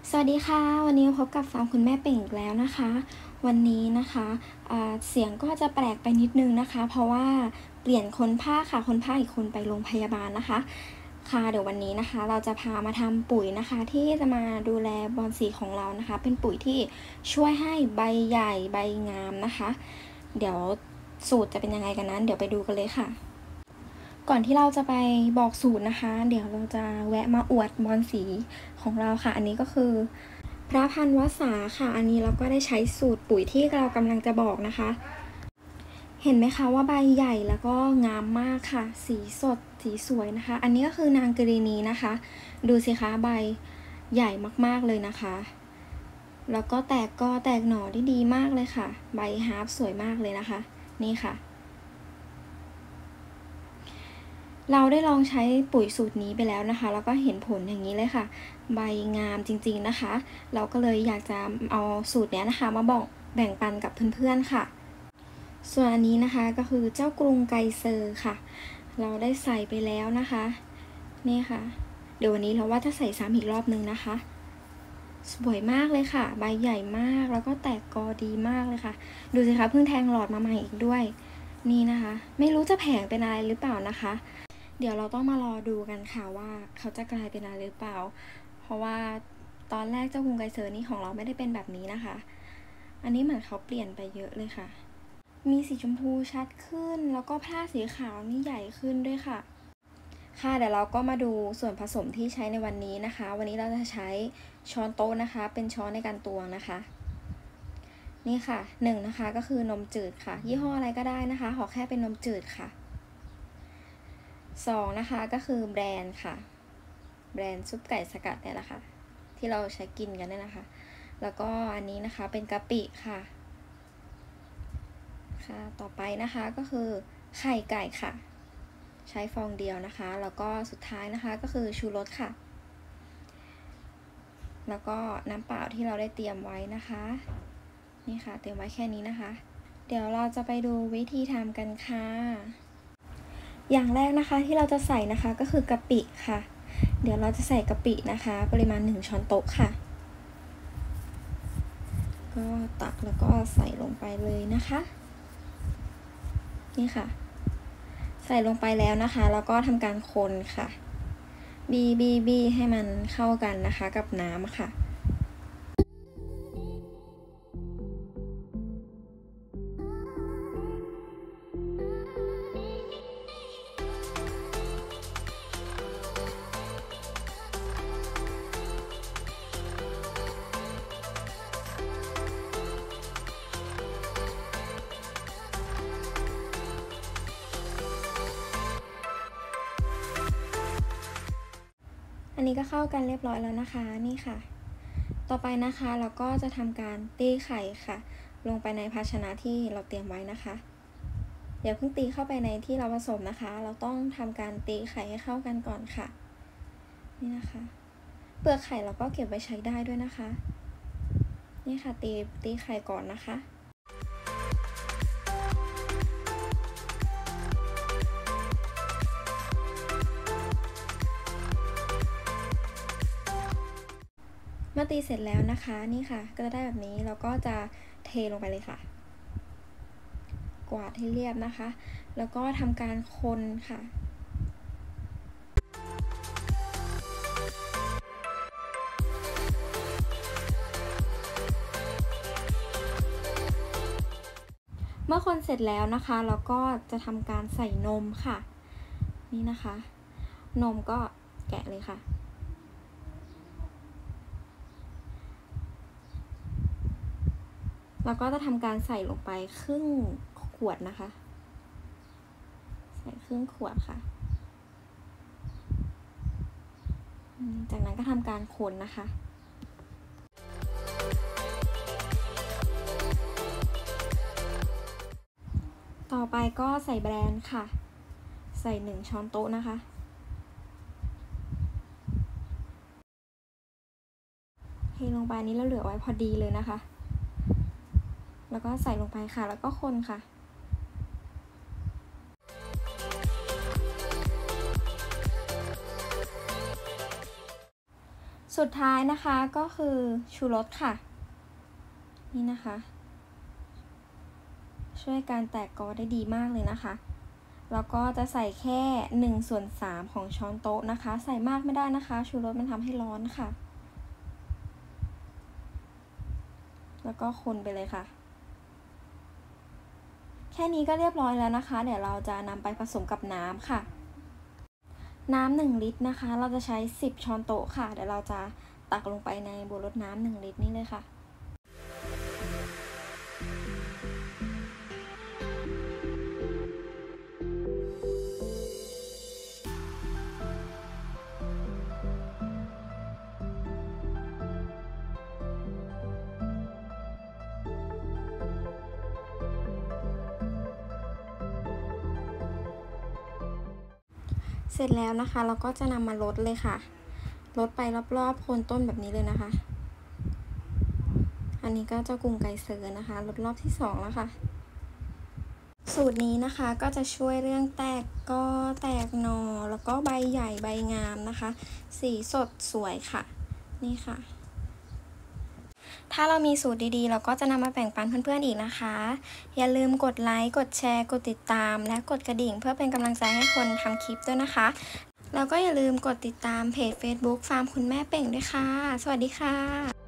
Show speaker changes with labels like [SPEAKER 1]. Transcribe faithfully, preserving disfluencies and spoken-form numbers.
[SPEAKER 1] สวัสดีค่ะวันนี้พบกับฟาร์มคุณแม่เป่งอีกแล้วนะคะวันนี้นะคะเสียงก็จะแปลกไปนิดนึงนะคะเพราะว่าเปลี่ยนคนภาคค่ะคนภาคอีกคนไปโรงพยาบาลนะคะค่ะเดี๋ยววันนี้นะคะเราจะพามาทำปุ๋ยนะคะที่จะมาดูแลบอนสีของเรานะคะเป็นปุ๋ยที่ช่วยให้ใบใหญ่ใบงามนะคะเดี๋ยวสูตรจะเป็นยังไงกันนั้นเดี๋ยวไปดูกันเลยค่ะก่อนที่เราจะไปบอกสูตรนะคะเดี๋ยวเราจะแวะมาอวดบอนสีของเราค่ะอันนี้ก็คือพระพันวสาค่ะอันนี้เราก็ได้ใช้สูตรปุ๋ยที่เรากำลังจะบอกนะคะเห็นไหมคะว่าใบใหญ่แล้วก็งามมากค่ะสีสดสีสวยนะคะอันนี้ก็คือนางกรีนีนะคะดูสิคะใบใหญ่มากๆเลยนะคะแล้วก็แตกก็แตกหน่อได้ดีมากเลยค่ะใบฮาร์ปสวยมากเลยนะคะนี่ค่ะเราได้ลองใช้ปุ๋ยสูตรนี้ไปแล้วนะคะแล้วก็เห็นผลอย่างนี้เลยค่ะใบงามจริงๆนะคะเราก็เลยอยากจะเอาสูตรนี้นะคะมาบอกแบ่งปันกับเพื่อนๆค่ะส่วนอันนี้นะคะก็คือเจ้ากรุงไกเซอร์ค่ะเราได้ใส่ไปแล้วนะคะนี่ค่ะเดี๋ยววันนี้เราว่าจะใส่ซ้ำอีกรอบนึงนะคะสวยมากเลยค่ะใบใหญ่มากแล้วก็แตกกอดีมากเลยค่ะดูสิคะเพิ่งแทงหลอดมาใหม่อีกด้วยนี่นะคะไม่รู้จะแผงเป็นอะไรหรือเปล่านะคะเดี๋ยวเราต้องมารอดูกันค่ะว่าเขาจะกลายเป็นอะไรหรือเปล่าเพราะว่าตอนแรกเจ้ากรุงไกเซอร์นี่ของเราไม่ได้เป็นแบบนี้นะคะอันนี้เหมือนเขาเปลี่ยนไปเยอะเลยค่ะมีสีชมพูชัดขึ้นแล้วก็ผ้าสีขาวนี่ใหญ่ขึ้นด้วยค่ะค่ะเดี๋ยวเราก็มาดูส่วนผสมที่ใช้ในวันนี้นะคะวันนี้เราจะใช้ช้อนโต๊ะนะคะเป็นช้อนในการตวงนะคะนี่ค่ะหนึ่งนะคะก็คือนมจืดค่ะยี่ห้ออะไรก็ได้นะคะขอแค่เป็นนมจืดค่ะสองนะคะก็คือแบรนด์ค่ะแบรนด์ซุปไก่สกัดเนี่ยแหละค่ะที่เราใช้กินกันเนี่ยนะคะแล้วก็อันนี้นะคะเป็นกะปิค่ะค่ะต่อไปนะคะก็คือไข่ไก่ค่ะใช้ฟองเดียวนะคะแล้วก็สุดท้ายนะคะก็คือชูรสค่ะแล้วก็น้ำเปล่าที่เราได้เตรียมไว้นะคะนี่ค่ะเตรียมไว้แค่นี้นะคะเดี๋ยวเราจะไปดูวิธีทำกันค่ะอย่างแรกนะคะที่เราจะใส่นะคะก็คือกะปิค่ะเดี๋ยวเราจะใส่กะปินะคะปริมาณหนึ่งช้อนโต๊ะค่ะก็ตักแล้วก็ใส่ลงไปเลยนะคะนี่ค่ะใส่ลงไปแล้วนะคะแล้วก็ทำการคนค่ะบีบีบีให้มันเข้ากันนะคะกับน้ำค่ะอันนี้ก็เข้ากันเรียบร้อยแล้วนะคะนี่ค่ะต่อไปนะคะเราก็จะทำการตีไข่ค่ะลงไปในภาชนะที่เราเตรียมไว้นะคะเดี๋ยวเพิ่งตีเข้าไปในที่เราผสมนะคะเราต้องทำการตีไข่ให้เข้ากันก่อนค่ะนี่นะคะเปลือกไข่เราก็เก็บไว้ใช้ได้ด้วยนะคะนี่ค่ะตีตีไข่ก่อนนะคะเมื่อตีเสร็จแล้วนะคะนี่ค่ะก็จะได้แบบนี้เราก็จะเทลงไปเลยค่ะกวาดให้เรียบนะคะแล้วก็ทำการคนค่ะเมื่อคนเสร็จแล้วนะคะเราก็จะทำการใส่นมค่ะนี่นะคะนมก็แกะเลยค่ะแล้วก็จะทำการใส่ลงไปครึ่งขวดนะคะใส่ครึ่งขวดค่ะจากนั้นก็ทำการคนนะคะต่อไปก็ใส่แบรนด์ค่ะใส่หนึ่งช้อนโต๊ะนะคะเทลงไปนี้เราเหลือไว้พอดีเลยนะคะแล้วก็ใส่ลงไปค่ะแล้วก็คนค่ะสสุดท้ายนะคะก็คือชูรสค่ะนี่นะคะช่วยการแตกกอได้ดีมากเลยนะคะแล้วก็จะใส่แค่หนึ่งส่วนสามของช้อนโต๊ะนะคะใส่มากไม่ได้นะคะชูรสมันทำให้ร้อนค่ะแล้วก็คนไปเลยค่ะแค่นี้ก็เรียบร้อยแล้วนะคะเดี๋ยวเราจะนำไปผสมกับน้ำค่ะน้ำหนึ่งลิตรนะคะเราจะใช้สิบช้อนโต๊ะค่ะเดี๋ยวเราจะตักลงไปในโบรดน้ำหนึ่งลิตรนี่เลยค่ะเสร็จแล้วนะคะเราก็จะนำมาลดเลยค่ะลดไปรอบๆโคนต้นแบบนี้เลยนะคะอันนี้ก็เจ้ากรุงไกเซอร์นะคะลดรอบที่สองแล้วค่ะสูตรนี้นะคะก็จะช่วยเรื่องแตกกอแตกหน่อแล้วก็ใบใหญ่ใบงามนะคะสีสดสวยค่ะนี่ค่ะถ้าเรามีสูตรดีๆเราก็จะนำมาแบ่งปันเพื่อนๆอีกนะคะอย่าลืมกดไลค์กดแชร์กดติดตามและกดกระดิ่งเพื่อเป็นกำลังใจให้คนทำคลิปด้วยนะคะแล้วก็อย่าลืมกดติดตามเพจ เฟซบุ๊ก ฟาร์มคุณแม่เป่งด้วยค่ะสวัสดีค่ะ